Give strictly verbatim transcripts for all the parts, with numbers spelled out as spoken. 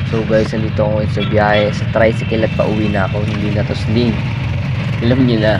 So guys, nandito ako sa biyahe sa tricycle at pauwi na ako. Hindi na to sling. Alam niyo na.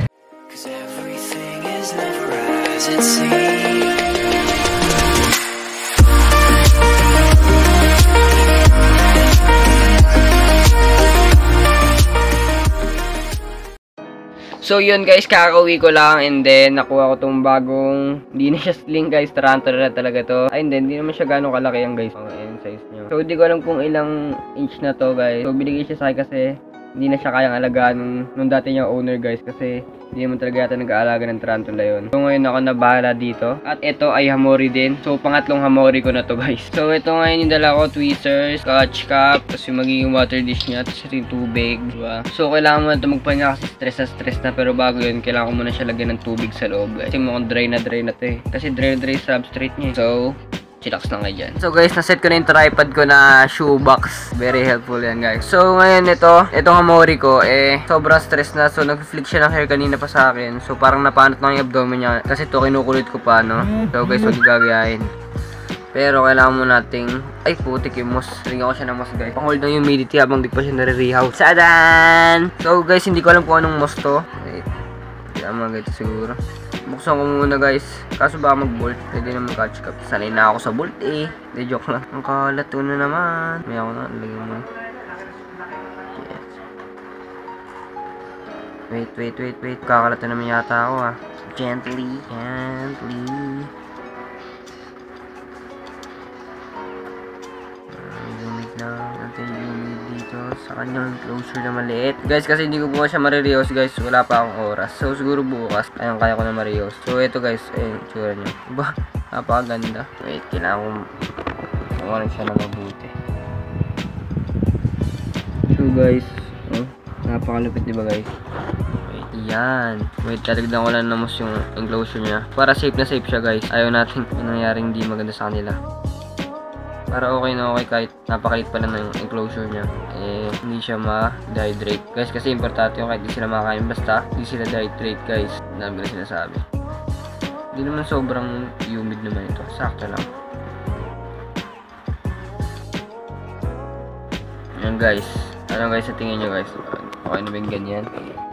So yun guys, kakauwi ko lang and then nakuha ko tong bagong, hindi na siya sling guys, tarantula na talaga to. Ay hindi, hindi naman siya gano'ng kalaki yan guys, ang size niya. So hindi ko alam kung ilang inch na to guys. So binigay siya sa akin kasi hindi na siya kayang alagaan nung, nung dati niyang owner guys, kasi hindi naman talaga yata nag-aalaga ng tarantula yun. So ngayon ako na bahala dito. At ito ay Hamorii din. So pangatlong Hamorii ko na to guys. So ito ngayon yung dala ko, tweezers, scotch cap, tapos yung magiging water dish niya, tapos ito yung tubig, diba? So kailangan mo na ito magpahinga kasi stress na stress na, pero bago yun, kailangan ko muna siya lagyan ng tubig sa loob guys. Kasi mukhang dry na dry na to eh. Kasi dry na dry substrate niya. So chillax lang kayo dyan. So guys, naset ko na yung tripod ko na shoebox. Very helpful yan guys. So ngayon ito, itong Hamorii ko, eh, sobrang stress na. So nag-flick siya ng hair kanina pa sa akin. So parang napanot lang yung abdomen niya. Kasi ito kinukulit ko pa, no? So guys, huwag gagayahin. Pero kailangan mo nating, ay putik yung moss. Ringan ko siya ng moss guys. Pang-hold ng humidity habang di pa siya nare-rehouse. Sadan! So guys, hindi ko alam kung anong moss to. Wait. Tama ganito siguro. Buksan ko muna guys. Kaso baka mag-bolt. Pwede na mag-catch cup. Sanay na ako sa bolt eh. Hindi, joke lang. Ang kalat na naman. May ako na. Lagyan mo. Yes. Wait, wait, wait, wait. Kakalat na naman yata ako ah. Gently, gently. Lumig na natin yung dito sa kanyang enclosure na maliit. Guys, kasi hindi ko po siya marirehouse guys. Wala pa akong oras. So, siguro bukas. Kayang kaya ko na marirehouse. So, ito guys. Ayun, tsura nyo. Ba, napakaganda. Wait, kailangan kong kumarin siya na mabuti. So, guys. Oh, napakalupit diba guys? Wait, yan. Wait, tatagdan ko lang namus yung enclosure niya. Para safe na safe siya guys. Ayaw natin yung nangyaring hindi maganda sa kanila. Para okay na okay kahit napakalit pa lang ng enclosure niya. Eh, hindi siya ma-dehydrate. Guys, kasi importante yung kahit di sila makakain. Basta, di sila dehydrate guys. Dami na sinasabi. Hindi naman sobrang humid naman ito. Sakto lang. Ayan guys. Ano guys sa tingin nyo guys? Okay na ba yung ganyan?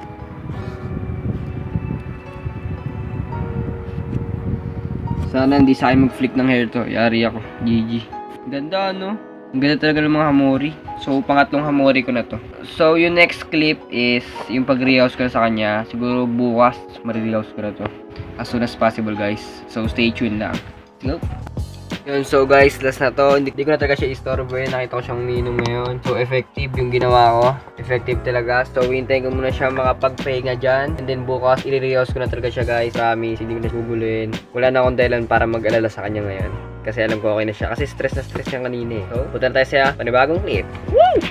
Sana hindi sa akin mag-flick ng hair to. Yari ako. G G. Ganda no? Ang ganda talaga ng mga Hamorii. So, pangatlong Hamorii ko na to. So, yung next clip is yung pag-rehouse ko na sa kanya. Siguro bukas, marirehouse ko na to. As soon as possible guys. So, stay tuned lang. Let's go! Yun, so guys, last na to. Hindi, hindi ko na talaga siya istorbo eh. Nakita ko siyang umiinom ngayon. So, effective yung ginawa ko. Effective talaga. So, hintayin ko muna siya makapagpahinga dyan. And then bukas, i-rehouse ko na talaga siya guys. Promise, hindi ko na guguluhin. Wala na akong dahilan para mag-alala sa kanya ngayon. Kasi alam ko okay na siya. Kasi stress na stress siya kanina eh. So, punta na tayo sa panibagong clip. Woo!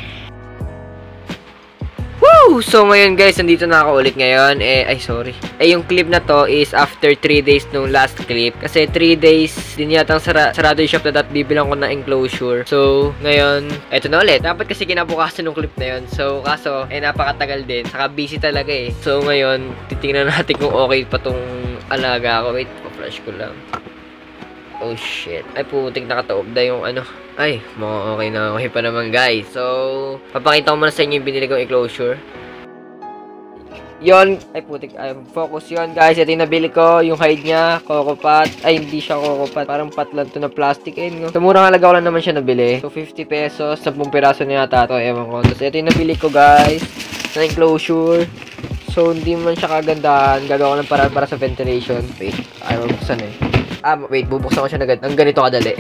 Woo! So, ngayon guys, nandito na ako ulit ngayon. Eh, ay sorry. Eh, yung clip na to is after three days nung last clip. Kasi three days din yata sara sarado yung shop na dat bibilang ko na enclosure. So, ngayon, eto na ulit. Dapat kasi kinabukasan ng clip na yun. So, kaso, eh, napakatagal din. Saka busy talaga eh. So, ngayon, titingnan natin kung okay pa tong alaga ko. Wait, pa-flash ko lang. Oh shit. Ay putik, nakataob na yung ano. Ay, mga okay na okay pa naman guys. So, papakita ko muna sa inyo yung binili kong enclosure. Yon, ay putik, ay focus yon guys. Ito yung nabili ko, yung hide niya, coco pot. Ay, hindi siya coco pot. Parang pot lang to na plastic. Ayun, no? So, murang halaga ko lang naman siya nabili. So, fifty pesos, ten piraso na yata to. Ewan ko. Tapos, ito yung nabili ko guys, na enclosure. So, hindi man siya kagandahan. Gagawa ko ng para para sa ventilation. Wait, ayaw buksan eh. Ah, wait, bubuksan ko siya na ng ganito kadali.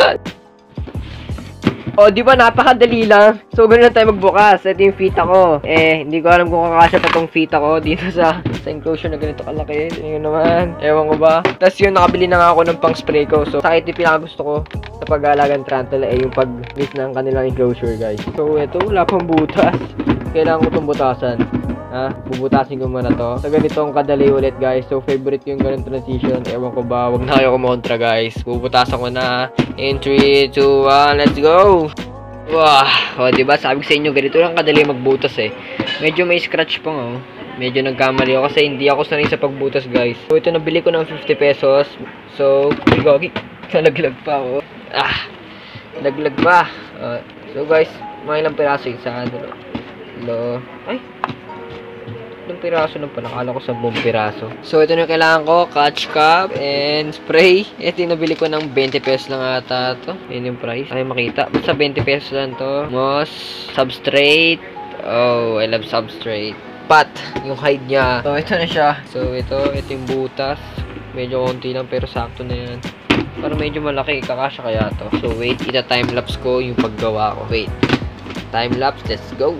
Oh, di ba napakadali lang? So, ganun na tayo magbukas. Ito yung fita ko. Eh, hindi ko alam kung kakasya pa tong fita ko dito sa, sa enclosure na ganito kalaki. Yun naman. Ewan ko ba. Tapos yun, nakabili na nga ako ng pang spray ko. So, sa yung pinakagusto ko sa pag-aalagang tarantula eh, yung pag-miss ng kanilang enclosure, guys. So, ito, wala pang butas. Kailangan ko itong butasan. Ha? Bubutasin ko muna to. So, ganitong kadali ulit, guys. So, favorite yung ganun transition. Ewan ko ba. Huwag na kayo kumontra, guys. Bubutasan ko na. In three, two, one, let's go! Wow! O, diba? Sabi ko sa inyo, ganito lang kadali magbutas eh. Medyo may scratch pa nga, oh. Medyo nagkamali ako kasi hindi ako sanay sa pagbutas, guys. So, ito nabili ko ng fifty pesos. So, ay, gagi. Nalaglag pa ako. Ah! Nalaglag pa. Uh, So guys, mga ilang piraso yung sa ano. Lo. Ay. Ilang piraso lang pala. Akala ko sa buong piraso. So ito na yung kailangan ko. Catch cup and spray. Ito yung nabili ko ng twenty pesos lang ata to. Yan yung price. Ay makita. Basta twenty pesos lang to. Moss. Substrate. Oh, I love substrate. Pat. Yung hide niya. So ito na siya. So ito. Ito yung butas. Medyo konti lang pero sakto na yan. Para medyo malaki, kakasya kaya to. So wait, ita time lapse ko yung paggawa ko. Wait. Time lapse, let's go.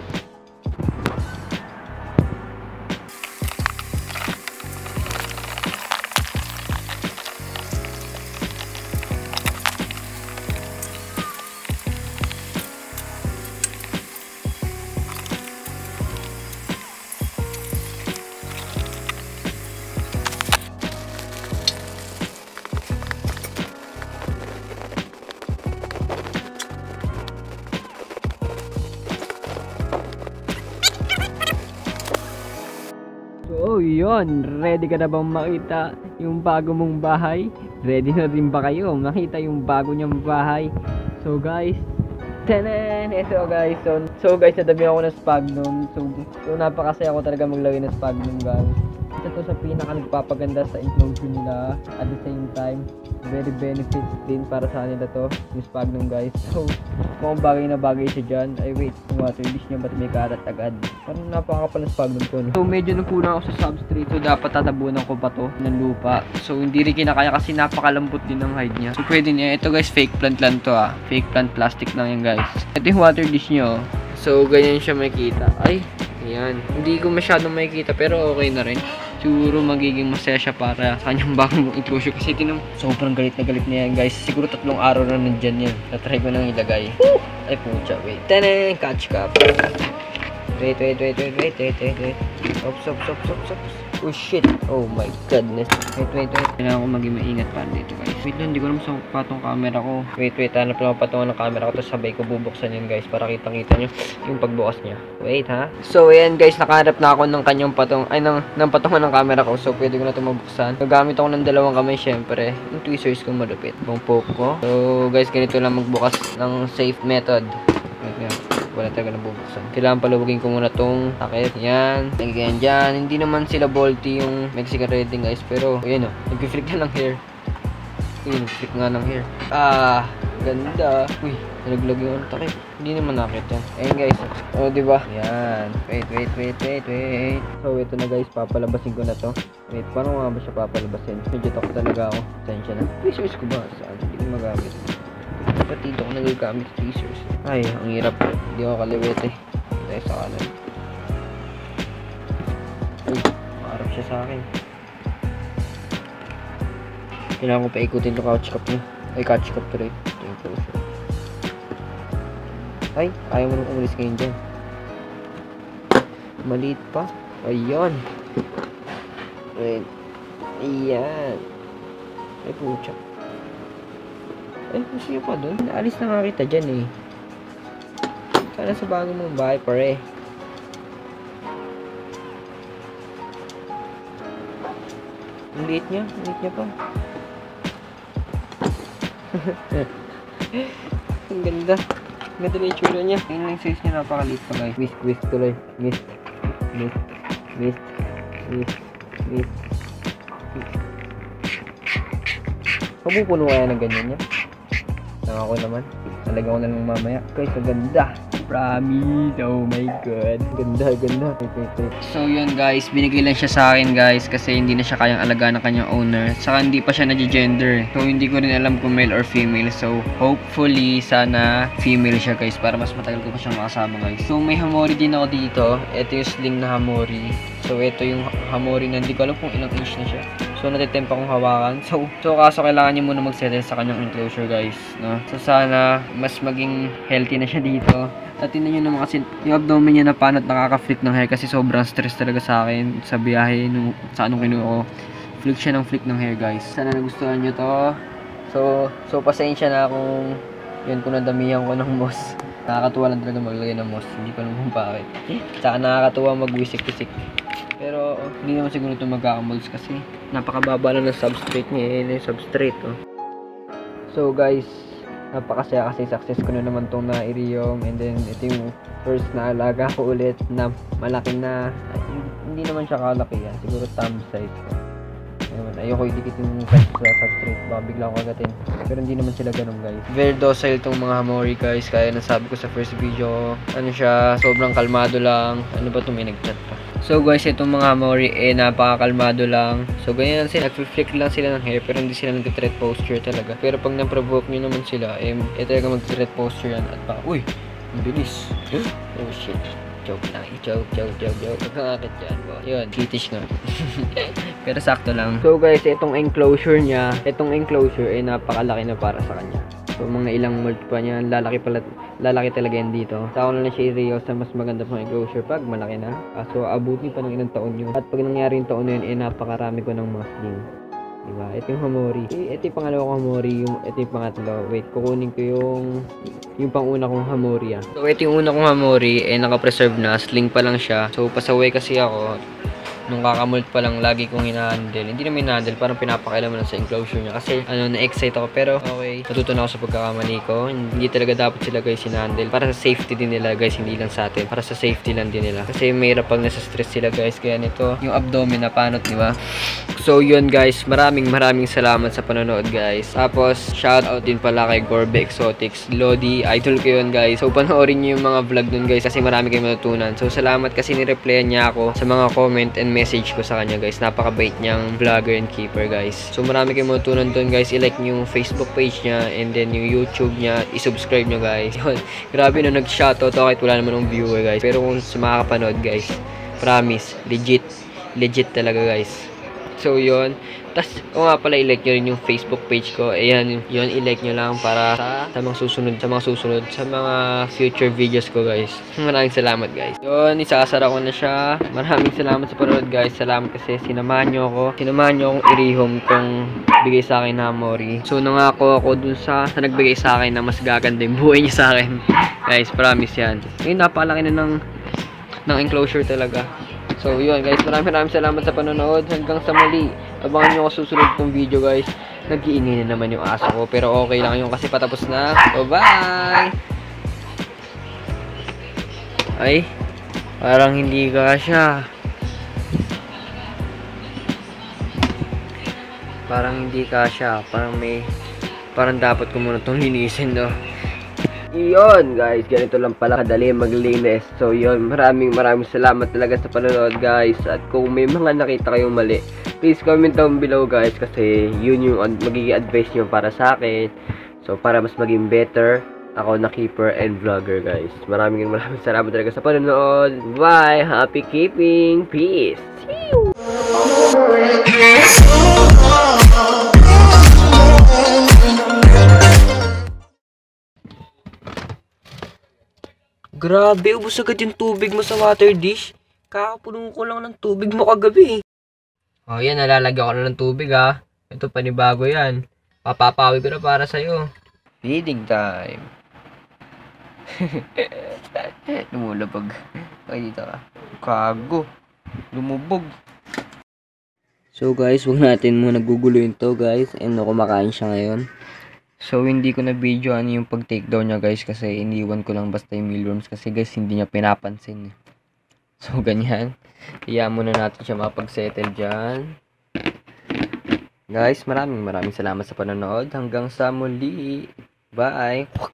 So, yun. Ready ka na bang makita yung bago mong bahay? Ready na din ba kayo makita yung bago niyang bahay? So, guys. Tanan! Ito, guys. So, so guys, nadami ako ng sphagnum. So, so napakasaya ko talaga maglagay ng sphagnum, guys. Ito sa pinaka nagpapaganda sa enclosure nila. At the same time, very benefits din para sa kanila to. Yung sphagnum, guys. So, mukhang bagay na bagay siya dyan. Ay, wait. Yung water dish niya, ba't may karat agad? Parang napakapal ng sphagnum ko, no? So, medyo napunan ako sa substrate. So, dapat tatabunan ko pa to ng lupa. So, hindi rin kinakaya kasi napakalambot din ng hide niya. So, pwede niya. Ito, guys, fake plant lang to, ah. Fake plant plastic lang yan, guys. Ito yung water dish niyo. So, ganyan siya makikita. Ay, ayan. Hindi ko masyadong makikita, pero okay na rin. Siguro magiging masaya siya para sa kanyang bagong enclosure. Kasi tinong sobrang galit na galit na yan, guys. Siguro tatlong araw na nandyan yan. Natry ko nang ilagay. Woo! Ay, pucha, wait. Tanan! Catch cup. Wait, wait, wait, wait, wait, wait, wait, wait. Ops, ops, ops, ops, ops. Oh, shit. Oh, my goodness. Wait, wait, wait. Kailangan ko maging maingat para dito, guys. Wait lang, hindi ko naman sa patong camera ko. Wait, wait. Hanap lang patungan ng camera ko. Tapos sabay ko bubuksan yan, guys. Para kitang-kita nyo yung pagbukas niya. Wait, ha? So, ayan, guys. Nakahanap na ako ng kanyang patong. Ay, ng, ng patungan ng camera ko. So, pwede ko na ito mabuksan. Gagamit ako ng dalawang kamay, syempre. Yung tweezers ko malupit. Bang poke ko. So, guys, ganito lang magbukas ng safe method. Wait, nga. Wala talaga nabubuksan. Kailangan palawagin ko muna tong takip. Yan. Lagyan dyan. Hindi naman sila bolty yung Mexican Redding, guys. Pero, ayan o. Nag-flick na ng hair. Uy, nag-flick nga ng hair. Ah, ganda. Uy, nalaglag yung takip. Hindi naman nakit yan. Ayan, guys. O, oh, diba? Yan. Wait, wait, wait, wait, wait. So, ito na, guys. Papalabasin ko na to. Wait, paano nga ba siya papalabasin? Medyo takot talaga ako. Sensya na. Tweezers ko ba? Saan? Hindi ko magamit. Ba't dito ko nagagamit tweezers? Ay, ang hirap. Hindi ako kaliwete. Tayo sa kanan. Uy, maharap siya sa akin. Kailangan ko pa ikutin yung couch cup niya. Ay, couch cup tuloy. Ito yung closure. Ay, ayaw mo nang umalis ngayon dyan. Maliit pa. Ayan. Wait. Ayan. Ay, pucha. Eh, masaya pa doon. Naalis na nga kita dyan eh. Sana sa bago mong bahay, pare. Ang liit niya. Ang liit niya pa. Ang ganda. Ang ganda na yung tsura niya. Yung size niya napakaliit pa, guys. Whisk, whisk tuloy. Whisk. Whisk. Whisk. Whisk. Whisk. Pabupuno kaya ng ganyan niya? Nang ako naman. Talaga ko na lang mamaya. Guys, ang ganda. Promise. Oh my god. Ganda, ganda. Wait, wait, wait. So yun, guys. Binigay lang siya sa akin, guys. Kasi hindi na siya kayang alagaan ng kanyang owner. Saka hindi pa siya nag-gender. So hindi ko rin alam kung male or female. So hopefully, sana female siya, guys. Para mas matagal ko pa siyang makasama, guys. So may Hamorii din ako dito. Ito yung sling na Hamorii. So ito yung Hamorii na hindi ko alam kung ilang inch na siya. So, natitempa kong hawakan. So, so kaso kailangan niyo muna mag-settle sa kanyang enclosure, guys. No? So, sana mas maging healthy na siya dito. At tingnan nyo naman kasi yung abdomen niya na panat nakaka-flick ng hair kasi sobrang stress talaga sa akin sa biyahe nung, sa anong kinuha ko. Flick siya ng flick ng hair, guys. Sana nagustuhan nyo to. So, so pasensya na kung yun kung nadamihan ko ng moss. Nakakatuwa lang talaga maglagay ng moss. Hindi ko alam kung bakit. Saka nakakatuwa mag-wisik-wisik. Pero, oh, hindi naman siguro ito magkakamolds kasi napakababa lang ng substrate niya. Yan yung substrate, oh. So, guys, Napakasaya kasi success ko na naman tong na-irium. And then, ito yung first na alaga ko ulit na malaki na. Ay, hindi naman siya kalaki yan. Siguro thumb size ko. Ayun, ayoko idikit yung size sa substrate. Baka bigla ko agatin. Pero hindi naman sila ganun, guys. Very docile tong mga Hamorii, guys. Kaya nasabi ko sa first video, ano siya, sobrang kalmado lang. Ano ba ito, may nag-chat pa. So guys, itong mga Hamorii eh napakakalmado lang. So ganyan lang sila, nag-flick lang sila ng hair pero hindi sila nag-threat posture talaga. Pero pag na-provoke nyo naman sila, eh, eh talaga mag-threat posture yan. At baka, uy, ang bilis. Oh shit. Joke lang. Joke, joke, joke, joke. Pagkakakit dyan, boss. Yun, kitish nga. Pero sakto lang. So guys, itong enclosure niya, itong enclosure ay eh, napakalaki na para sa kanya. So mga ilang mold pa niya, lalaki pala, lalaki talaga yan dito. Sa ako na siya i-rehouse na mas maganda pang enclosure pag malaki na. Uh, so abutin pa ng ilang taon yun. At pag nangyari yung taon na yun, eh napakarami ko ng mga sling. Diba? Ito yung Hamorii. Eh, ito yung pangalawa kong Hamorii. Yung, ito yung pangatlo. Wait, kukunin ko yung yung pang-una kong Hamorii ah. So ito yung una kong Hamorii, eh naka-preserve na. Sling pa lang siya. So pasaway kasi ako. Nung kakamold pa lang, lagi kong hinahandle. Hindi naman hinahandle, parang pinapakailaman lang sa enclosure niya. Kasi, ano, na-excite ako. Pero, okay, natuto na ako sa pagkakamali ko. Hindi talaga dapat sila, guys, hinahandle. Para sa safety din nila, guys, hindi lang sa atin. Para sa safety lang din nila. Kasi, mayroon pag nasa stress sila, guys. Kaya nito, yung abdomen na panot, di ba? So, yun, guys. Maraming, maraming salamat sa panonood, guys. Tapos, shout out din pala kay Gorby Exotics. Lodi, idol ko yun, guys. So, panoorin niyo yung mga vlog dun, guys. Kasi marami kayong matutunan. So, salamat kasi ni-replyan niya ako sa mga comment and message ko sa kanya, guys. Napakabait niyang vlogger and keeper, guys. So marami kayong matutunan doon, guys. I-like niyo yung Facebook page niya and then yung YouTube niya, i-subscribe niyo, guys. Yun. Grabe na nag-shoutout ako kahit wala naman ng viewer, guys. Pero kung sa makakapanood, guys, promise, legit, legit talaga, guys. So yun. Tapos, o nga pala, i-like nyo rin yung Facebook page ko. Ayan, yun, i-like nyo lang para sa, sa mga susunod, sa mga susunod, sa mga future videos ko, guys. Maraming salamat, guys. Yun, isasara ko na siya. Maraming salamat sa panonood, guys. Salamat kasi sinamahan nyo ako. Sinamahan nyo akong i-rehome tong bigay sa akin na Hamorii. So, nangako ako dun sa, sa nagbigay sa akin na mas gaganda yung buhay niya sa akin. Guys, promise yan. Ngayon, napalaki na ng, ng enclosure talaga. So, yun, guys. Maraming maraming salamat sa panonood. Hanggang sa muli. Abangan nyo ako susunod kong video, guys. Nag-iingay na naman yung aso ko. Pero okay lang yun kasi patapos na. Bye-bye! Ay, parang hindi kasya. Parang hindi kasya. Parang may... Parang dapat ko muna itong linisin, no? Iyon, guys, ganito lang pala kadali maglinis. So yun, maraming maraming salamat talaga sa panonood, guys. At kung may mga nakita kayong mali, please comment down below, guys, kasi yun yung magiging advice nyo para sa akin. So para mas maging better ako na keeper and vlogger, guys. Maraming maraming salamat talaga sa panonood. Bye! Happy keeping! Peace! Grabe, ubos agad yung tubig mo sa water dish. Kakapuno ko lang ng tubig mo kagabi. Oh, yan, nalalagyan ko na ng tubig, ha. Ito, panibago yan. Papapawi ko na para sa'yo. Feeding time. Lumulabog. Okay, dito ka. Kago. Lumubog. So, guys, huwag natin muna guguluhin to, guys. And no, kumakain siya ngayon. So, hindi ko na video ano yung pag-takedown niya, guys, kasi iniwan ko lang basta yung mealworms kasi, guys, hindi niya pinapansin. So, ganyan. Iyan muna natin siya mapag-settle dyan. Guys, maraming maraming salamat sa panonood. Hanggang sa muli. Bye!